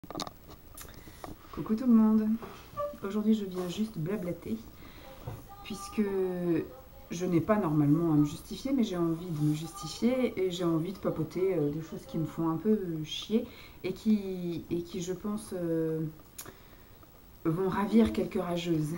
Coucou tout le monde. Aujourd'hui je viens juste blablater puisque je n'ai pas normalement à me justifier, mais j'ai envie de me justifier et j'ai envie de papoter des choses qui me font un peu chier et qui je pense vont ravir quelques rageuses.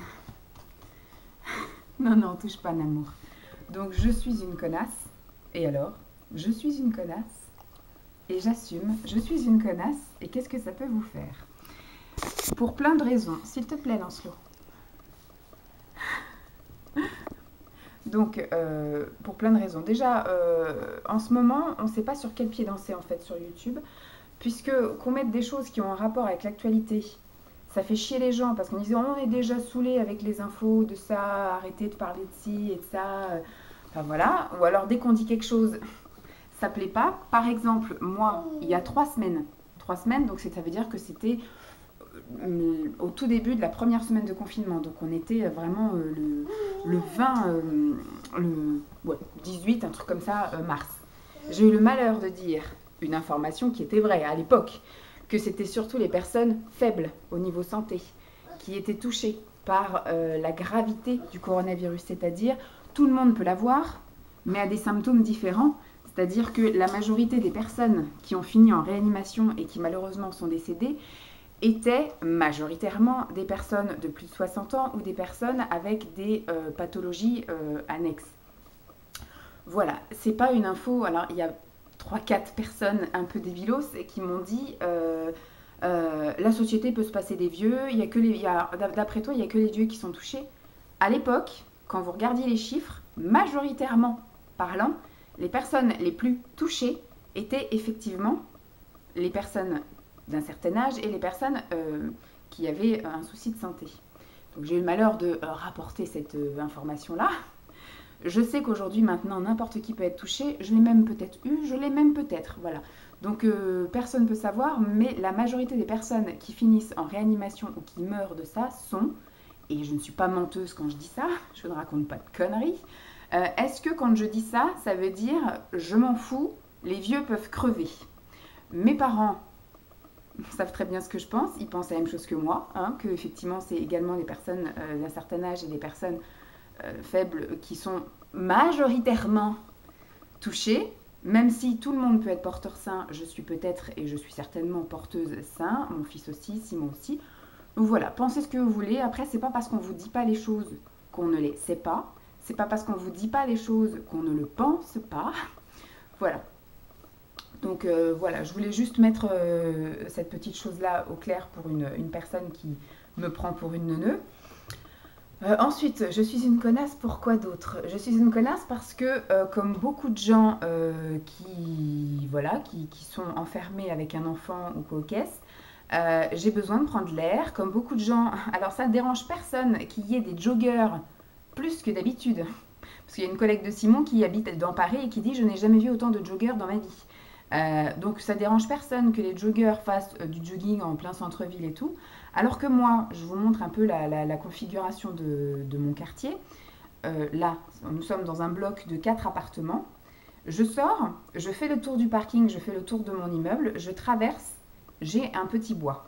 Non, non, touche pas Namour. Donc je suis une connasse. Et alors? Je suis une connasse et j'assume, je suis une connasse et qu'est-ce que ça peut vous faire? Pour plein de raisons. S'il te plaît, Lancelot. Donc, pour plein de raisons. Déjà, en ce moment, on ne sait pas sur quel pied danser en fait sur YouTube, puisque qu'on mette des choses qui ont un rapport avec l'actualité, ça fait chier les gens parce qu'on disait on est déjà saoulé avec les infos de ça, arrêtez de parler de ci et de ça. Enfin voilà. Ou alors dès qu'on dit quelque chose, ça plaît pas. Par exemple, moi, il y a 3 semaines, donc ça veut dire que c'était au tout début de la première semaine de confinement. Donc on était vraiment le 20, ouais, 18, un truc comme ça, mars. J'ai eu le malheur de dire une information qui était vraie à l'époque, que c'était surtout les personnes faibles au niveau santé qui étaient touchées par la gravité du coronavirus, c'est-à-dire tout le monde peut l'avoir, mais à des symptômes différents. C'est-à-dire que la majorité des personnes qui ont fini en réanimation et qui malheureusement sont décédées étaient majoritairement des personnes de plus de 60 ans ou des personnes avec des pathologies annexes. Voilà, c'est pas une info. Alors, il y a 3-4 personnes un peu débilos qui m'ont dit la société peut se passer des vieux, d'après toi, il n'y a que les vieux qui sont touchés. À l'époque, quand vous regardiez les chiffres, majoritairement parlant, les personnes les plus touchées étaient effectivement les personnes d'un certain âge et les personnes qui avaient un souci de santé. Donc j'ai eu le malheur de rapporter cette information-là. Je sais qu'aujourd'hui, maintenant, n'importe qui peut être touché. Je l'ai même peut-être eu, je l'ai même peut-être, voilà. Donc personne ne peut savoir, mais la majorité des personnes qui finissent en réanimation ou qui meurent de ça sont, et je ne suis pas menteuse quand je dis ça, je ne raconte pas de conneries, est-ce que quand je dis ça, ça veut dire je m'en fous, les vieux peuvent crever? Mes parents savent très bien ce que je pense, ils pensent la même chose que moi, hein, que effectivement c'est également des personnes d'un certain âge et des personnes faibles qui sont majoritairement touchées, même si tout le monde peut être porteur sain, je suis peut-être et je suis certainement porteuse sain, mon fils aussi, Simon aussi. Donc voilà, pensez ce que vous voulez. Après, c'est pas parce qu'on vous dit pas les choses qu'on ne les sait pas, c'est pas parce qu'on vous dit pas les choses qu'on ne le pense pas. Voilà. Donc voilà, je voulais juste mettre cette petite chose-là au clair pour une personne qui me prend pour une neuneu. Ensuite, je suis une connasse, pourquoi d'autre? Je suis une connasse parce que, comme beaucoup de gens voilà, qui sont enfermés avec un enfant ou coquesse, j'ai besoin de prendre l'air, comme beaucoup de gens. Alors ça ne dérange personne qu'il y ait des joggers plus que d'habitude. Parce qu'il y a une collègue de Simon qui habite dans Paris et qui dit je n'ai jamais vu autant de joggers dans ma vie. Donc ça dérange personne que les joggers fassent du jogging en plein centre-ville et tout. Alors que moi, je vous montre un peu la configuration de mon quartier. Là, nous sommes dans un bloc de 4 appartements. Je sors, je fais le tour du parking, je fais le tour de mon immeuble, je traverse, j'ai un petit bois.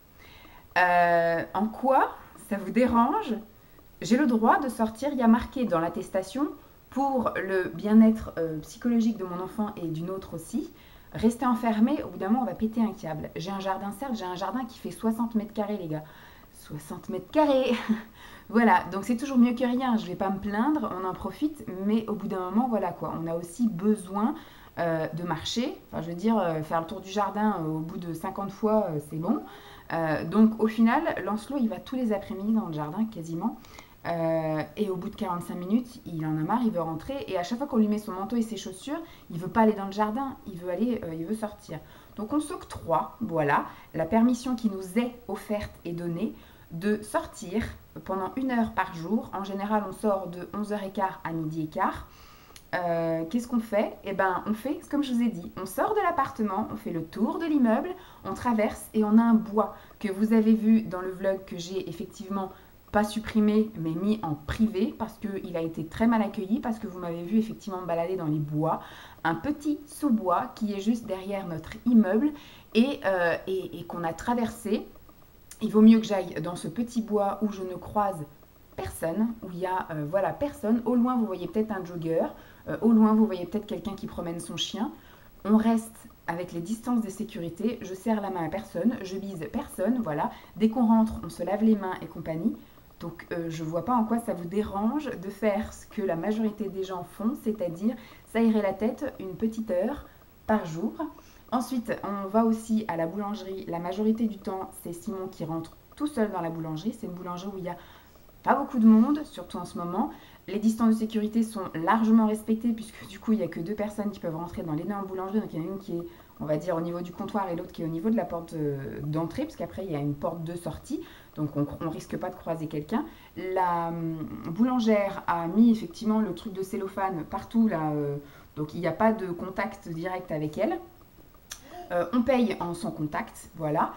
En quoi ça vous dérange? J'ai le droit de sortir, il y a marqué dans l'attestation pour le bien-être psychologique de mon enfant et d'une autre aussi. Rester enfermé, au bout d'un moment, on va péter un câble. J'ai un jardin, certes, j'ai un jardin qui fait 60 mètres carrés, les gars. 60 mètres carrés. Voilà, donc c'est toujours mieux que rien. Je vais pas me plaindre, on en profite, mais au bout d'un moment, voilà quoi. On a aussi besoin de marcher. Enfin, je veux dire, faire le tour du jardin au bout de 50 fois, c'est bon. Donc au final, Lancelot, il va tous les après-midi dans le jardin, quasiment. Et au bout de 45 minutes, il en a marre, il veut rentrer. Et à chaque fois qu'on lui met son manteau et ses chaussures, il veut pas aller dans le jardin, il veut sortir. Donc on s'octroie, voilà, la permission qui nous est offerte et donnée de sortir pendant 1 heure par jour. En général, on sort de 11h15 à 12h15. Qu'est-ce qu'on fait? Eh ben, on fait comme je vous ai dit. On sort de l'appartement, on fait le tour de l'immeuble, on traverse et on a un bois que vous avez vu dans le vlog que j'ai effectivement pas supprimé, mais mis en privé parce qu'il a été très mal accueilli, parce que vous m'avez vu effectivement me balader dans les bois, un petit sous-bois qui est juste derrière notre immeuble et qu'on a traversé. Il vaut mieux que j'aille dans ce petit bois où je ne croise personne, où il y a voilà, personne. Au loin, vous voyez peut-être un jogger, au loin, vous voyez peut-être quelqu'un qui promène son chien. On reste avec les distances de sécurité, je serre la main à personne, je bise personne, voilà. Dès qu'on rentre, on se lave les mains et compagnie. Donc je ne vois pas en quoi ça vous dérange de faire ce que la majorité des gens font, c'est-à-dire s'aérer la tête une petite heure par jour. Ensuite, on va aussi à la boulangerie. La majorité du temps, c'est Simon qui rentre tout seul dans la boulangerie. C'est une boulangerie où il y a pas beaucoup de monde, surtout en ce moment. Les distances de sécurité sont largement respectées puisque du coup, il n'y a que 2 personnes qui peuvent rentrer dans l'énorme boulangerie. Donc il y en a une qui est, on va dire, au niveau du comptoir et l'autre qui est au niveau de la porte d'entrée, parce qu'après, il y a une porte de sortie. Donc on ne risque pas de croiser quelqu'un. La boulangère a mis effectivement le truc de cellophane partout là. Donc il n'y a pas de contact direct avec elle. On paye en sans contact, voilà.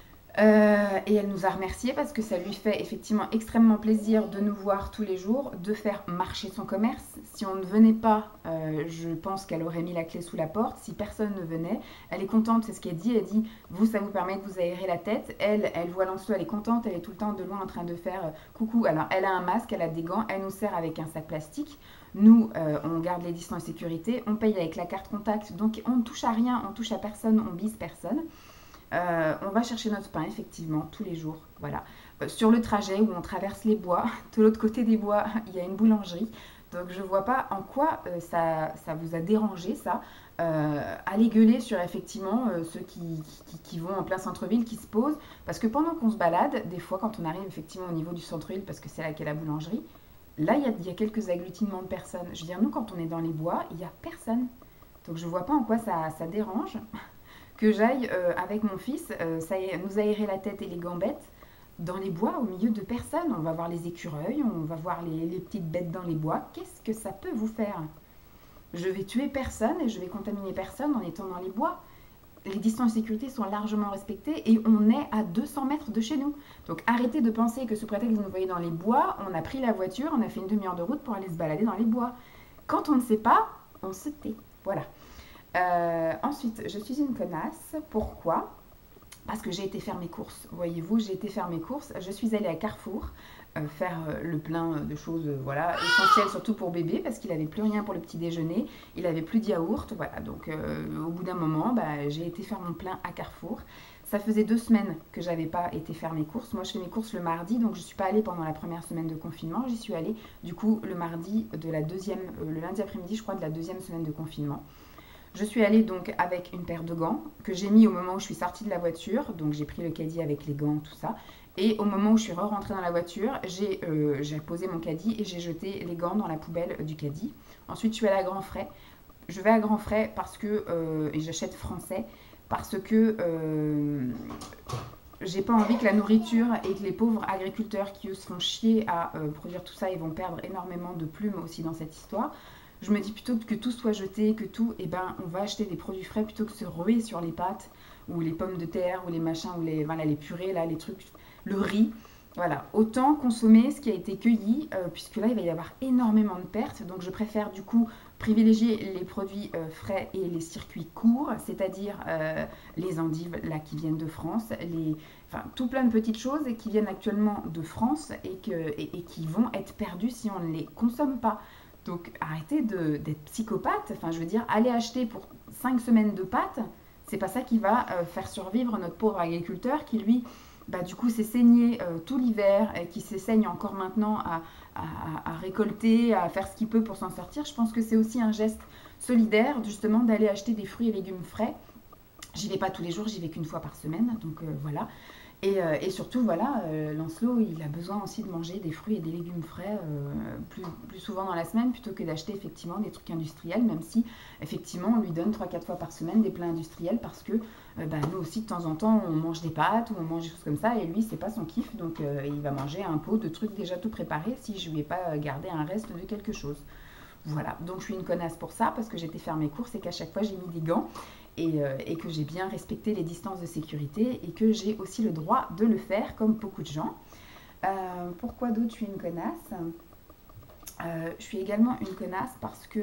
Et elle nous a remercié parce que ça lui fait effectivement extrêmement plaisir de nous voir tous les jours, de faire marcher son commerce. Si on ne venait pas, je pense qu'elle aurait mis la clé sous la porte. Si personne ne venait, elle est contente, c'est ce qu'elle dit. Elle dit, vous, ça vous permet de vous aérer la tête. Elle voit Lancelot, elle est contente, elle est tout le temps de loin en train de faire coucou. Alors, elle a un masque, elle a des gants, elle nous sert avec un sac plastique. Nous, on garde les distances de sécurité, on paye avec la carte contact, donc on ne touche à rien, on touche à personne, on bise personne. On va chercher notre pain, effectivement, tous les jours. Voilà. Sur le trajet où on traverse les bois, de l'autre côté des bois, il y a une boulangerie. Donc, je ne vois pas en quoi ça vous a dérangé, ça. Aller gueuler sur, effectivement, ceux qui vont en plein centre-ville, qui se posent. Parce que pendant qu'on se balade, des fois, quand on arrive, effectivement, au niveau du centre-ville, parce que c'est là qu'est la boulangerie, là, il y a quelques agglutinements de personnes. Je veux dire, nous, quand on est dans les bois, il n'y a personne. Donc, je ne vois pas en quoi ça dérange que j'aille avec mon fils nous aérer la tête et les gambettes dans les bois au milieu de personnes. On va voir les écureuils, on va voir les petites bêtes dans les bois. Qu'est-ce que ça peut vous faire? Je vais tuer personne et je vais contaminer personne en étant dans les bois. Les distances de sécurité sont largement respectées et on est à 200 mètres de chez nous. Donc arrêtez de penser que sous prétexte que vous nous voyez dans les bois, on a pris la voiture, on a fait une demi-heure de route pour aller se balader dans les bois. Quand on ne sait pas, on se tait. Voilà. Ensuite, je suis une connasse. Pourquoi? Parce que j'ai été faire mes courses. Voyez-vous, j'ai été faire mes courses. Je suis allée à Carrefour faire le plein de choses voilà, essentielles, surtout pour bébé, parce qu'il n'avait plus rien pour le petit déjeuner. Il n'avait plus de yaourt. Voilà. Donc, au bout d'un moment, j'ai été faire mon plein à Carrefour. Ça faisait 2 semaines que je n'avais pas été faire mes courses. Moi, je fais mes courses le mardi, donc je ne suis pas allée pendant la première semaine de confinement. J'y suis allée, du coup, le mardi de la deuxième, le lundi après-midi, je crois, de la 2e semaine de confinement. Je suis allée donc avec une paire de gants que j'ai mis au moment où je suis sortie de la voiture. Donc j'ai pris le caddie avec les gants, tout ça. Et au moment où je suis rentrée dans la voiture, j'ai posé mon caddie et j'ai jeté les gants dans la poubelle du caddie. Ensuite, je suis allée à Grand Frais. Je vais à Grand Frais parce que, et j'achète français, parce que j'ai pas envie que la nourriture et que les pauvres agriculteurs qui eux se font chier à produire tout ça, ils vont perdre énormément de plumes aussi dans cette histoire. Je me dis plutôt que tout soit jeté, que tout, on va acheter des produits frais plutôt que se ruer sur les pâtes ou les pommes de terre ou les machins ou les purées, là, les trucs, le riz. Voilà, autant consommer ce qui a été cueilli, puisque là, il va y avoir énormément de pertes. Donc, je préfère du coup privilégier les produits frais et les circuits courts, c'est-à-dire les endives là, qui viennent de France, tout plein de petites choses qui viennent actuellement de France et qui vont être perdues si on ne les consomme pas. Donc arrêtez d'être psychopathe, enfin je veux dire, aller acheter pour 5 semaines de pâtes, c'est pas ça qui va faire survivre notre pauvre agriculteur qui lui, du coup s'est saigné tout l'hiver et qui s'essaigne encore maintenant à récolter, à faire ce qu'il peut pour s'en sortir. Je pense que c'est aussi un geste solidaire justement d'aller acheter des fruits et légumes frais. J'y vais pas tous les jours, j'y vais qu'une fois par semaine, donc voilà. Et surtout, voilà, Lancelot, il a besoin aussi de manger des fruits et des légumes frais plus souvent dans la semaine plutôt que d'acheter effectivement des trucs industriels, même si effectivement on lui donne 3-4 fois par semaine des plats industriels parce que nous aussi de temps en temps on mange des pâtes ou on mange des choses comme ça et lui c'est pas son kiff, donc il va manger un pot de trucs déjà tout préparés si je lui ai pas gardé un reste de quelque chose. Voilà, donc je suis une connasse pour ça parce que j'étais faire mes courses et qu'à chaque fois j'ai mis des gants et que j'ai bien respecté les distances de sécurité et que j'ai aussi le droit de le faire comme beaucoup de gens. Pourquoi d'autre je suis une connasse? Je suis également une connasse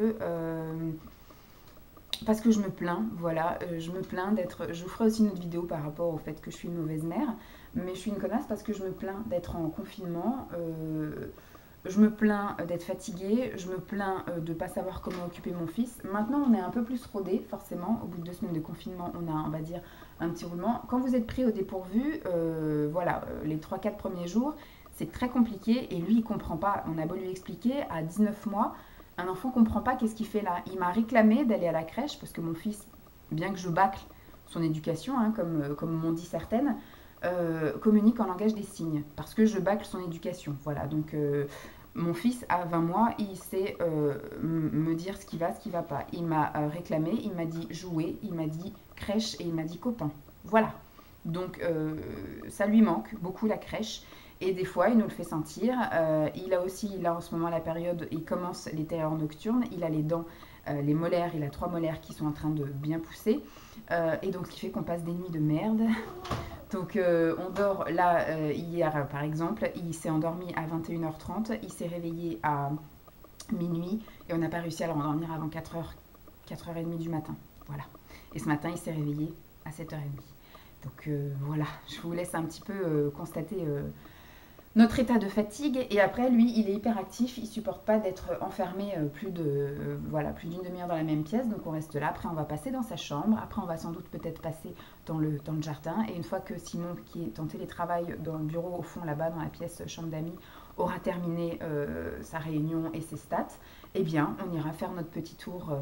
parce que je me plains, voilà, je me plains d'être... Je vous ferai aussi une autre vidéo par rapport au fait que je suis une mauvaise mère, mais je suis une connasse parce que je me plains d'être en confinement, je me plains d'être fatiguée, je me plains de ne pas savoir comment occuper mon fils. Maintenant, on est un peu plus rodé, forcément, au bout de 2 semaines de confinement, on a, on va dire, un petit roulement. Quand vous êtes pris au dépourvu, voilà, les 3-4 premiers jours, c'est très compliqué, et lui, il comprend pas. On a beau lui expliquer, à 19 mois, un enfant ne comprend pas qu'est-ce qu'il fait là. Il m'a réclamé d'aller à la crèche parce que mon fils, bien que je bâcle son éducation, hein, comme m'ont dit certaines, communique en langage des signes parce que je bâcle son éducation. Voilà, donc mon fils à 20 mois, il sait me dire ce qui va, ce qui va pas. Il m'a réclamé, il m'a dit jouer, il m'a dit crèche et il m'a dit copain. Voilà. Donc ça lui manque beaucoup la crèche. Et des fois, il nous le fait sentir. Il a aussi, là en ce moment, la période, il commence les terreurs nocturnes. Il a les dents, les molaires, il a 3 molaires qui sont en train de bien pousser. Et donc, ce qui fait qu'on passe des nuits de merde. Donc, on dort, là, hier par exemple, il s'est endormi à 21h30. Il s'est réveillé à minuit. Et on n'a pas réussi à le rendormir avant 4h30 du matin. Voilà. Et ce matin, il s'est réveillé à 7h30. Donc, voilà, je vous laisse un petit peu constater... notre état de fatigue. Et après, lui, il est hyper actif, il supporte pas d'être enfermé voilà, plus d'une demi-heure dans la même pièce, donc on reste là. Après, on va passer dans sa chambre, après on va sans doute peut-être passer dans le jardin, et une fois que Simon, qui est en télétravail dans le bureau au fond là-bas, dans la pièce chambre d'amis, aura terminé sa réunion et ses stats, eh bien, on ira faire notre petit tour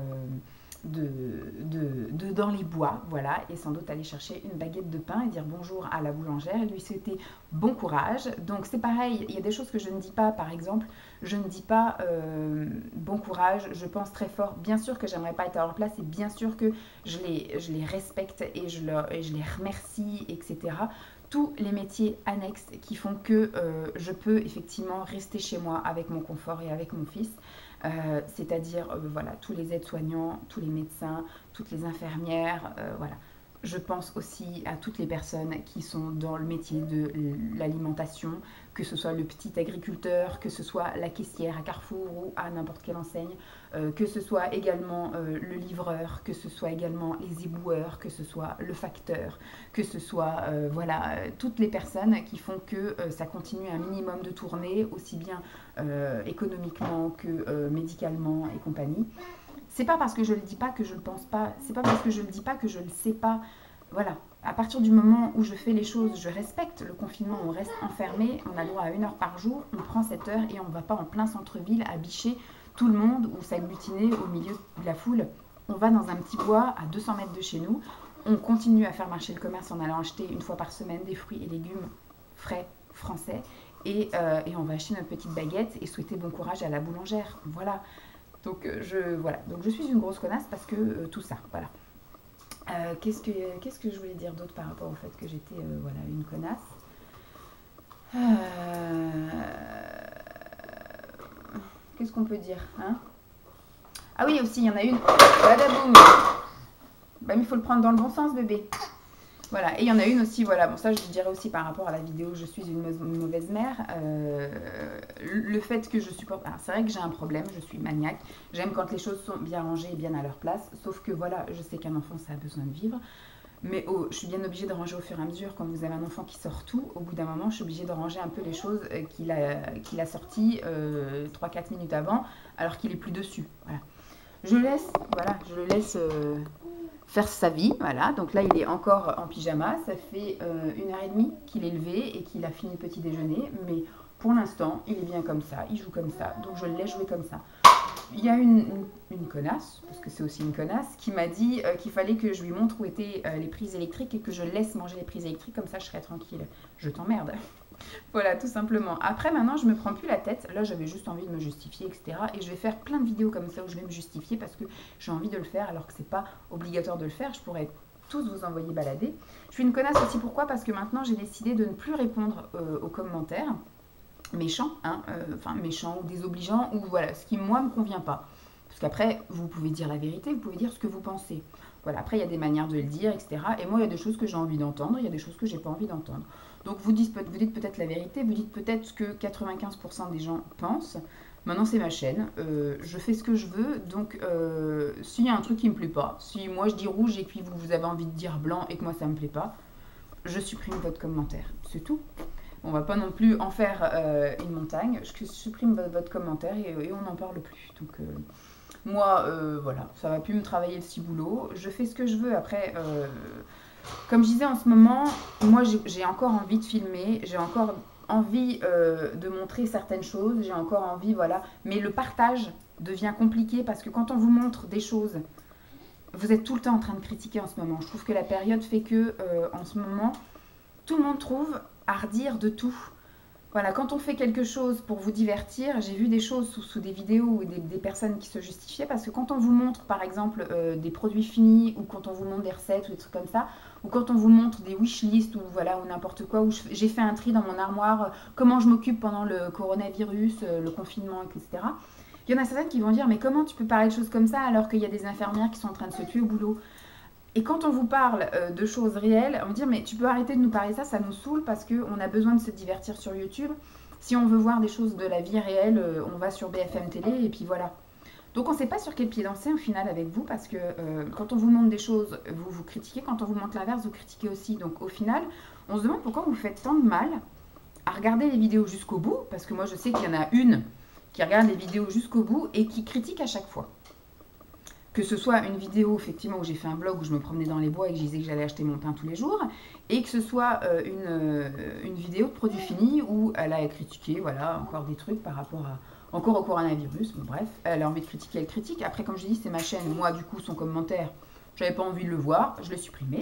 dans les bois, voilà, et sans doute aller chercher une baguette de pain et dire bonjour à la boulangère et lui souhaiter bon courage. Donc c'est pareil, il y a des choses que je ne dis pas, par exemple, je ne dis pas bon courage, je pense très fort, bien sûr que j'aimerais pas être à leur place et bien sûr que je les respecte et je les remercie, etc. Tous les métiers annexes qui font que je peux effectivement rester chez moi avec mon confort et avec mon fils. C'est-à-dire voilà, tous les aides-soignants, tous les médecins, toutes les infirmières, voilà. Je pense aussi à toutes les personnes qui sont dans le métier de l'alimentation, que ce soit le petit agriculteur, que ce soit la caissière à Carrefour ou à n'importe quelle enseigne, que ce soit également le livreur, que ce soit également les éboueurs, que ce soit le facteur, que ce soit voilà, toutes les personnes qui font que ça continue un minimum de tourner, aussi bien économiquement que médicalement et compagnie. C'est pas parce que je le dis pas que je le pense pas, c'est pas parce que je le dis pas que je le sais pas. Voilà, à partir du moment où je fais les choses, je respecte le confinement, on reste enfermé, on a le droit à 1 heure par jour, on prend cette heure et on va pas en plein centre-ville à bicher tout le monde ou s'agglutiner au milieu de la foule. On va dans un petit bois à 200 mètres de chez nous, on continue à faire marcher le commerce en allant acheter une fois par semaine des fruits et légumes frais, français, et on va acheter notre petite baguette et souhaiter bon courage à la boulangère. Voilà. Donc, voilà. Donc je suis une grosse connasse parce que tout ça, voilà. Qu'est-ce que je voulais dire d'autre par rapport au fait que j'étais voilà, une connasse. Qu'est-ce qu'on peut dire, hein? Ah oui, aussi, il y en a une. Badaboum. Bah, mais il faut le prendre dans le bon sens, bébé. Voilà, et il y en a une aussi, voilà, bon ça je dirais aussi par rapport à la vidéo je suis une mauvaise mère, le fait que je supporte, alors c'est vrai que j'ai un problème, je suis maniaque, j'aime quand les choses sont bien rangées et bien à leur place, sauf que voilà, je sais qu'un enfant ça a besoin de vivre, mais je suis bien obligée de ranger au fur et à mesure, quand vous avez un enfant qui sort tout, au bout d'un moment je suis obligée de ranger un peu les choses qu'il a sorties 3-4 minutes avant, alors qu'il est plus dessus, voilà. Je le laisse faire sa vie, voilà, donc là il est encore en pyjama, ça fait 1h30 qu'il est levé et qu'il a fini le petit déjeuner, mais pour l'instant il est bien comme ça, il joue comme ça, donc je le laisse jouer comme ça. Il y a une connasse, parce que c'est aussi une connasse, qui m'a dit qu'il fallait que je lui montre où étaient les prises électriques et que je laisse manger les prises électriques, comme ça je serai tranquille. Je t'emmerde. Voilà, tout simplement. Après, maintenant, je me prends plus la tête. Là, j'avais juste envie de me justifier, etc. Et je vais faire plein de vidéos comme ça où je vais me justifier parce que j'ai envie de le faire alors que c'est pas obligatoire de le faire. Je pourrais tous vous envoyer balader. Je suis une connasse aussi, pourquoi? Parce que maintenant, j'ai décidé de ne plus répondre aux commentaires méchants, hein, enfin méchants ou désobligeants, ou voilà, ce qui, moi, me convient pas. Parce qu'après, vous pouvez dire la vérité, vous pouvez dire ce que vous pensez. Voilà, après, il y a des manières de le dire, etc. Et moi, il y a des choses que j'ai envie d'entendre, il y a des choses que j'ai pas envie d'entendre. Donc, vous dites peut-être la vérité, vous dites peut-être ce que 95% des gens pensent. Maintenant, c'est ma chaîne, je fais ce que je veux, donc s'il y a un truc qui me plaît pas, si moi je dis rouge et puis vous avez envie de dire blanc et que moi ça me plaît pas, je supprime votre commentaire, c'est tout. On va pas non plus en faire une montagne, je supprime votre commentaire et on n'en parle plus. Donc moi, voilà, ça va plus me travailler le ciboulot, je fais ce que je veux. Après, comme je disais en ce moment, moi j'ai encore envie de filmer, j'ai encore envie de montrer certaines choses, j'ai encore envie, voilà. Mais le partage devient compliqué parce que quand on vous montre des choses, vous êtes tout le temps en train de critiquer en ce moment. Je trouve que la période fait que, en ce moment, tout le monde trouve à redire de tout. Voilà, quand on fait quelque chose pour vous divertir, j'ai vu des choses sous des vidéos ou des personnes qui se justifiaient parce que quand on vous montre par exemple des produits finis ou quand on vous montre des recettes ou des trucs comme ça, ou quand on vous montre des wishlists ou voilà ou n'importe quoi, où j'ai fait un tri dans mon armoire, comment je m'occupe pendant le coronavirus, le confinement, etc. Il y en a certaines qui vont dire mais comment tu peux parler de choses comme ça alors qu'il y a des infirmières qui sont en train de se tuer au boulot? Et quand on vous parle de choses réelles, on dit mais tu peux arrêter de nous parler ça, ça nous saoule parce qu'on a besoin de se divertir sur YouTube. Si on veut voir des choses de la vie réelle, on va sur BFM Télé et puis voilà. Donc on ne sait pas sur quel pied danser au final avec vous parce que quand on vous montre des choses, vous critiquez, quand on vous montre l'inverse, vous critiquez aussi. Donc au final, on se demande pourquoi vous faites tant de mal à regarder les vidéos jusqu'au bout, parce que moi je sais qu'il y en a une qui regarde les vidéos jusqu'au bout et qui critique à chaque fois. Que ce soit une vidéo effectivement où j'ai fait un blog où je me promenais dans les bois et que je disais que j'allais acheter mon pain tous les jours, et que ce soit une vidéo de produits finis où elle a critiqué, voilà, encore des trucs par rapport à, encore au coronavirus, bon bref, elle a envie de critiquer, elle critique. Après comme je dis, c'est ma chaîne, moi du coup son commentaire, j'avais pas envie de le voir, je l'ai supprimé.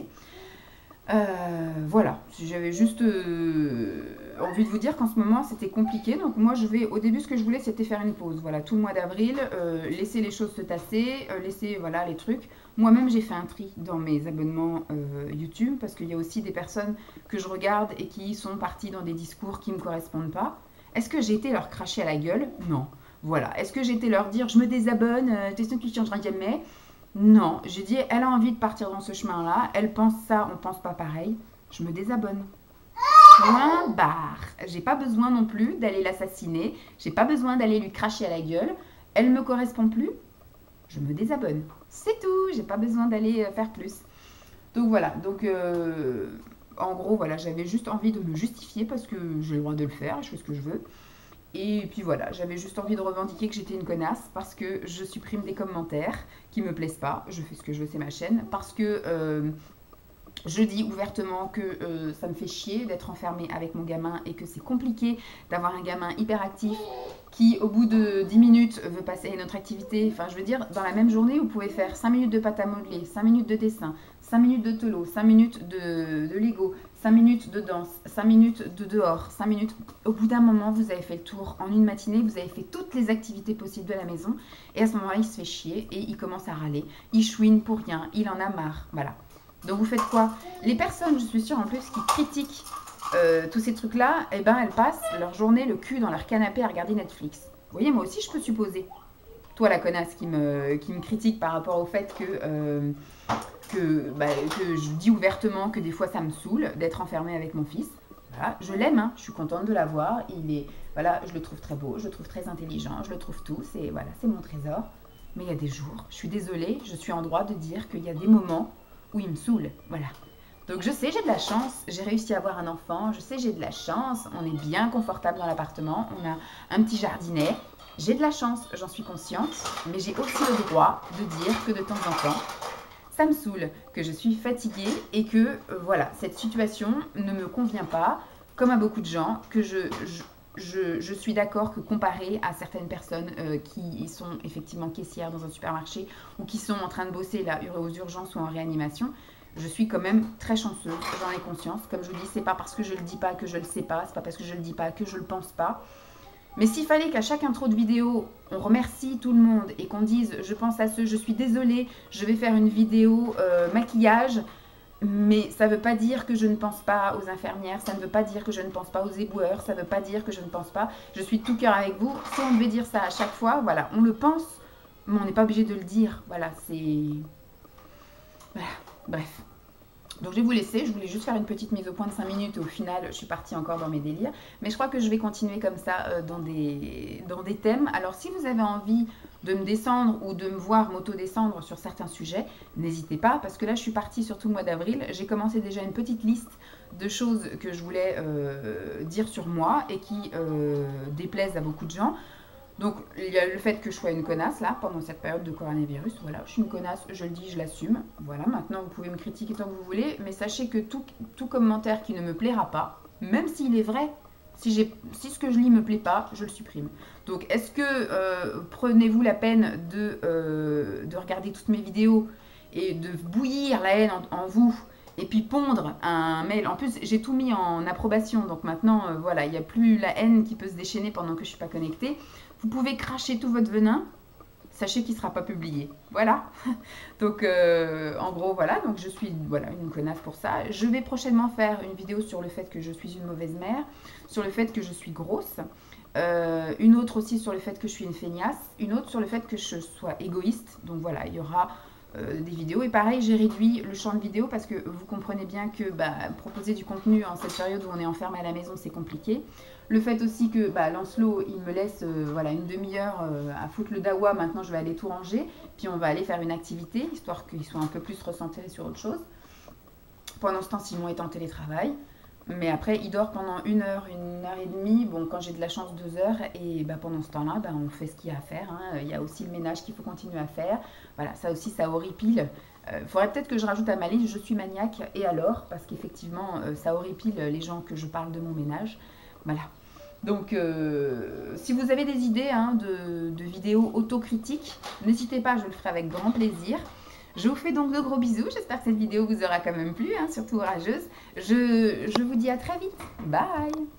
Voilà, j'avais juste envie de vous dire qu'en ce moment c'était compliqué, donc moi je vais, au début ce que je voulais c'était faire une pause, voilà, tout le mois d'avril, laisser les choses se tasser, laisser voilà les trucs. Moi-même j'ai fait un tri dans mes abonnements YouTube, parce qu'il y a aussi des personnes que je regarde et qui sont parties dans des discours qui ne me correspondent pas. Est-ce que j'ai été leur cracher à la gueule? Non. Voilà, est-ce que j'ai été leur dire je me désabonne, t'es sûr que tu changeras jamais? Non, j'ai dit, elle a envie de partir dans ce chemin-là, elle pense ça, on pense pas pareil, je me désabonne. Point barre. J'ai pas besoin non plus d'aller l'assassiner, j'ai pas besoin d'aller lui cracher à la gueule, elle me correspond plus, je me désabonne. C'est tout, j'ai pas besoin d'aller faire plus. Donc voilà, donc en gros, voilà, j'avais juste envie de me justifier parce que j'ai le droit de le faire, je fais ce que je veux. Et puis voilà, j'avais juste envie de revendiquer que j'étais une connasse parce que je supprime des commentaires qui me plaisent pas. Je fais ce que je veux, c'est ma chaîne. Parce que je dis ouvertement que ça me fait chier d'être enfermée avec mon gamin et que c'est compliqué d'avoir un gamin hyperactif qui, au bout de 10 minutes, veut passer à une autre activité. Enfin, je veux dire, dans la même journée, vous pouvez faire 5 minutes de pâte à modeler, 5 minutes de dessin, 5 minutes de telo, 5 minutes de Lego, 5 minutes de danse, 5 minutes de dehors, 5 minutes. Au bout d'un moment, vous avez fait le tour en une matinée, vous avez fait toutes les activités possibles de la maison. Et à ce moment-là, il se fait chier et il commence à râler. Il chouine pour rien, il en a marre. Voilà. Donc vous faites quoi? Les personnes, je suis sûre en plus, qui critiquent tous ces trucs-là, eh ben, elles passent leur journée le cul dans leur canapé à regarder Netflix. Vous voyez, moi aussi, je peux supposer. Toi, la connasse qui me critique par rapport au fait que je dis ouvertement que des fois, ça me saoule d'être enfermée avec mon fils. Voilà, je l'aime, hein, je suis contente de l'avoir. Voilà, je le trouve très beau, je le trouve très intelligent, je le trouve tout. Voilà, c'est mon trésor. Mais il y a des jours, je suis désolée, je suis en droit de dire qu'il y a des moments où il me saoule. Voilà. Donc je sais, j'ai de la chance, j'ai réussi à avoir un enfant, je sais, j'ai de la chance, on est bien confortable dans l'appartement, on a un petit jardinet, j'ai de la chance, j'en suis consciente, mais j'ai aussi le droit de dire que de temps en temps, ça me saoule, que je suis fatiguée et que voilà, cette situation ne me convient pas, comme à beaucoup de gens, que je suis d'accord que comparé à certaines personnes qui sont effectivement caissières dans un supermarché ou qui sont en train de bosser là aux urgences ou en réanimation, je suis quand même très chanceuse, j'en ai conscience. Comme je vous dis, c'est pas parce que je le dis pas que je le sais pas, c'est pas parce que je le dis pas que je le pense pas. Mais s'il fallait qu'à chaque intro de vidéo, on remercie tout le monde et qu'on dise je pense à ceux, je suis désolée, je vais faire une vidéo maquillage, mais ça ne veut pas dire que je ne pense pas aux infirmières, ça ne veut pas dire que je ne pense pas aux éboueurs, ça ne veut pas dire que je ne pense pas, je suis de tout cœur avec vous. Si on devait dire ça à chaque fois, voilà, on le pense, mais on n'est pas obligé de le dire. Voilà, c'est... Bref. Donc je vais vous laisser, je voulais juste faire une petite mise au point de 5 minutes et au final je suis partie encore dans mes délires. Mais je crois que je vais continuer comme ça dans des thèmes. Alors si vous avez envie de me descendre ou de me voir m'auto-descendre sur certains sujets, n'hésitez pas parce que là je suis partie surtout le mois d'avril. J'ai commencé déjà une petite liste de choses que je voulais dire sur moi et qui déplaisent à beaucoup de gens. Donc, il y a le fait que je sois une connasse, là, pendant cette période de coronavirus. Voilà, je suis une connasse, je le dis, je l'assume. Voilà, maintenant, vous pouvez me critiquer tant que vous voulez, mais sachez que tout commentaire qui ne me plaira pas, même s'il est vrai, si ce que je lis me plaît pas, je le supprime. Donc, est-ce que prenez-vous la peine de regarder toutes mes vidéos et de bouillir la haine en vous et puis pondre un mail. En plus, j'ai tout mis en approbation, donc maintenant, voilà, il n'y a plus la haine qui peut se déchaîner pendant que je ne suis pas connectée. Vous pouvez cracher tout votre venin, sachez qu'il ne sera pas publié. Voilà. Donc, en gros, voilà. Donc, je suis voilà, une connasse pour ça. Je vais prochainement faire une vidéo sur le fait que je suis une mauvaise mère, sur le fait que je suis grosse, une autre aussi sur le fait que je suis une feignasse, une autre sur le fait que je sois égoïste. Donc, voilà, il y aura des vidéos. Et pareil, j'ai réduit le champ de vidéos parce que vous comprenez bien que proposer du contenu en cette période où on est enfermé à la maison, c'est compliqué. Le fait aussi que Lancelot, il me laisse voilà, une demi-heure à foutre le dawa. Maintenant, je vais aller tout ranger. Puis, on va aller faire une activité, histoire qu'il soit un peu plus recentré sur autre chose. Pendant ce temps, Simon est en télétravail. Mais après, il dort pendant une heure et demie. Bon, quand j'ai de la chance, 2 heures. Et pendant ce temps-là, on fait ce qu'il y a à faire. Hein. Il y a aussi le ménage qu'il faut continuer à faire. Voilà, ça aussi, ça horripile. Il faudrait peut-être que je rajoute à ma liste, je suis maniaque. Et alors, parce qu'effectivement, ça horripile les gens que je parle de mon ménage. Voilà. Donc, si vous avez des idées de vidéos autocritiques, n'hésitez pas, je le ferai avec grand plaisir. Je vous fais donc de gros bisous. J'espère que cette vidéo vous aura quand même plu, surtout orageuse. Je vous dis à très vite. Bye!